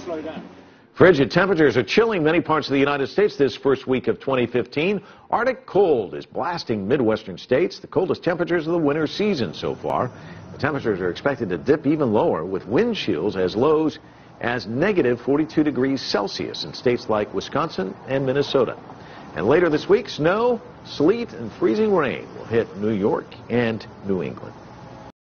slow down. Frigid temperatures are chilling many parts of the United States this first week of 2015. Arctic cold is blasting Midwestern states, the coldest temperatures of the winter season so far. The temperatures are expected to dip even lower, with wind chills as low as negative 42 degrees Celsius in states like Wisconsin and Minnesota. And later this week, snow, sleet, and freezing rain will hit New York and New England.